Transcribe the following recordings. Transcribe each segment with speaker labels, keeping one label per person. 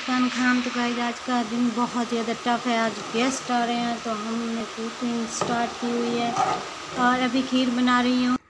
Speaker 1: मुस्कान खान। तो गाइस आज का दिन बहुत ज़्यादा टफ है, आज गेस्ट आ रहे हैं तो हमने कुकिंग स्टार्ट की हुई है और अभी खीर बना रही हूँ।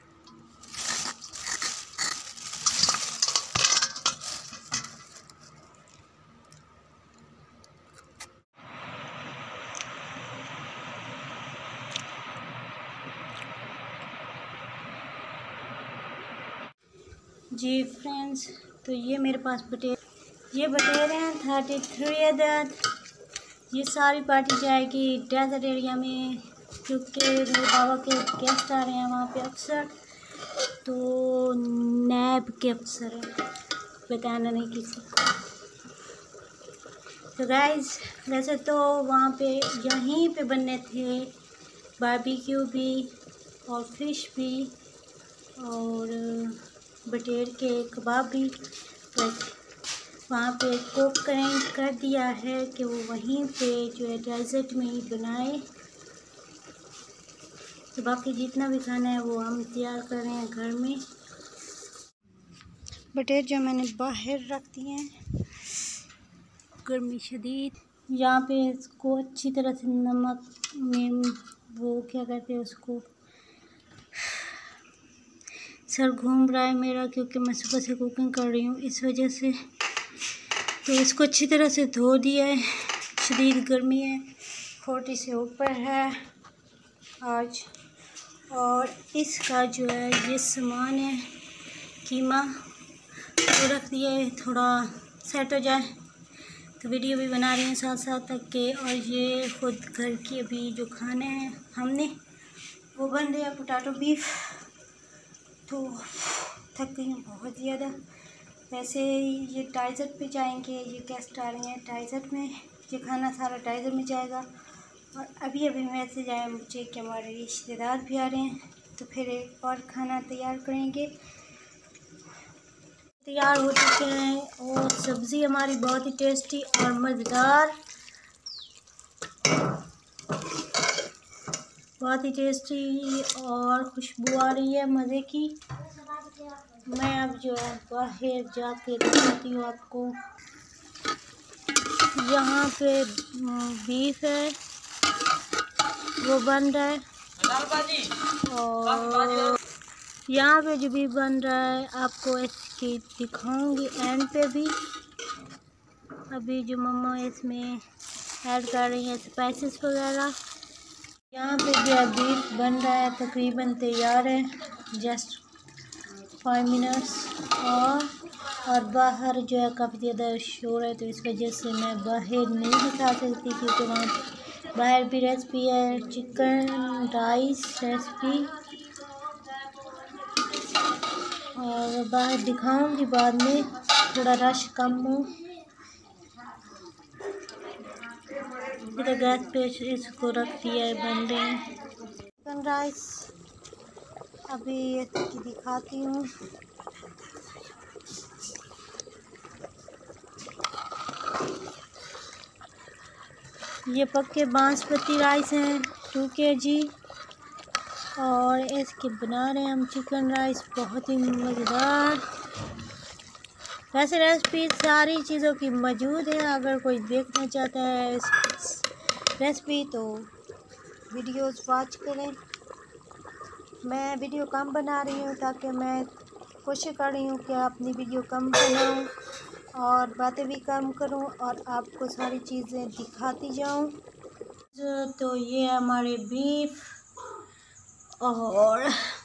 Speaker 1: जी फ्रेंड्स, तो ये मेरे पास बटेरे हैं 33 अदद। ये सारी पार्टी जाएगी डेजर्ट एरिया में क्योंकि मेरे बाबा के गेस्ट आ रहे हैं वहाँ पे अक्सर, तो नैब के अफसर हैं, बताना नहीं किसी को। तो गाइस वैसे तो वहाँ पे यहीं पे बनने थे बारबेक्यू भी और फिश भी और बटेर के कबाब भी, बट वहाँ पे कुक कर दिया है कि वो वहीं पे जो है डेजर्ट में ही बनाए। तो बाकी जितना भी खाना है वो हम तैयार कर रहे हैं घर में। बटेर जो मैंने बाहर रख दिए हैं, गर्मी शदीद। यहाँ पे इसको अच्छी तरह से नमक में वो क्या कहते हैं उसको, सर घूम रहा है मेरा क्योंकि मैं सुबह से कुकिंग कर रही हूँ इस वजह से। तो इसको अच्छी तरह से धो दिया है, शदीद गर्मी है, 40 से ऊपर है आज। और इसका जो है ये सामान है कीमा, वो रख दिया है थोड़ा सेट हो जाए। तो वीडियो भी बना रही हूँ साथ साथ तक के। और ये खुद घर की अभी जो खाने हैं हमने वो बन रहे हैं पोटैटो बीफ। तो थक गई हूँ बहुत ज़्यादा। वैसे ये टाइजर पे जाएंगे, ये गेस्ट आ रहे हैं टाइजर में, ये खाना सारा टाइजर में जाएगा। और अभी मैसेज आया मुझे कि हमारे रिश्तेदार भी आ रहे हैं, तो फिर एक और खाना तैयार करेंगे। तैयार हो चुके हैं और सब्ज़ी हमारी बहुत ही टेस्टी और मज़ेदार, बहुत ही टेस्टी और खुशबू आ रही है मज़े की। मैं अब जो है बाहर जाके दिखाती हूँ आपको। यहाँ पे बीफ है वो बन रहा है और यहाँ पे जो बीफ बन रहा है आपको इसकी दिखाऊंगी एंड पे भी। अभी जो मम्मा इसमें ऐड कर रही है स्पाइसेस वगैरह। यहाँ पे जो बीफ बन रहा है तकरीबन तैयार है, जस्ट 5 मिनट्स। और बाहर जो है काफ़ी ज़्यादा शोर है तो इस वजह से मैं बाहर नहीं दिखा सकती क्योंकि वहाँ बाहर भी रेसिपी है, चिकन राइस रेसिपी, और बाहर दिखाऊंगी बाद में, थोड़ा रश कम हो। इधर गैस पे इसको रख दिया है, बन रहे हैं चिकन राइस। अभी इसकी दिखाती हूँ। ये पक्के बासमती राइस हैं 2 kg और इसके बना रहे हैं हम चिकन राइस, बहुत ही मज़ेदार। वैसे रेसिपी सारी चीज़ों की मौजूद है, अगर कोई देखना चाहता है रेसिपी तो वीडियोस वॉच करें। मैं वीडियो कम बना रही हूँ ताकि मैं कोशिश कर रही हूँ कि अपनी वीडियो कम बनाऊँ और बातें भी कम करूँ और आपको सारी चीज़ें दिखाती जाऊँ। तो ये हमारे बीफ और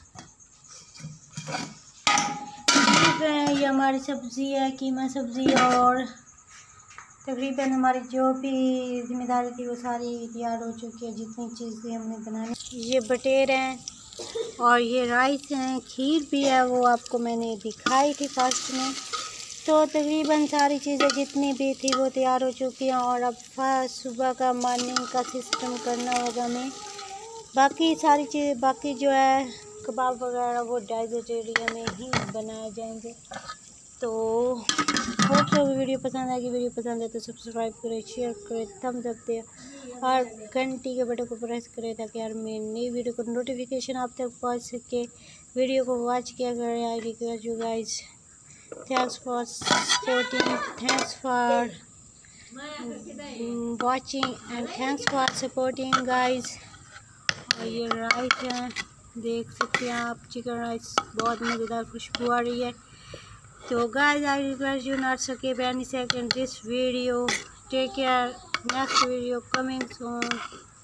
Speaker 1: ये हमारी सब्ज़ी है कीमा सब्ज़ी, और तकरीबन हमारी जो भी जिम्मेदारी थी वो सारी तैयार हो चुकी है, जितनी चीज़ें हमने बनानी। ये बटेर हैं और ये राइस हैं, खीर भी है, वो आपको मैंने दिखाई थी फर्स्ट में। तो तकरीबन सारी चीज़ें जितनी भी थी वो तैयार हो चुकी हैं और अब सुबह का मॉर्निंग का सिस्टम करना होगा हमें। बाकी सारी चीज़ बाकी जो है कबाब वगैरह वो डेजर्ट एरिया में ही बनाए जाएंगे। तो होप सो वीडियो पसंद आएगी। वीडियो पसंद है तो सब्सक्राइब करें, शेयर करें, थम्स अप दें और घंटी के बटन को प्रेस करें ताकि यार मेरी नई वीडियो को नोटिफिकेशन आप तक पहुंच सके। वीडियो को वॉच किया करें। I request you guys, thanks for supporting, thanks for watching and thanks for supporting guys. और ये राइस है, देख सकते हैं आप, चिकन राइस बहुत मज़ेदार खुशबू आ रही है। तो guys I request you not skip any second this video. Take care. Next video coming soon.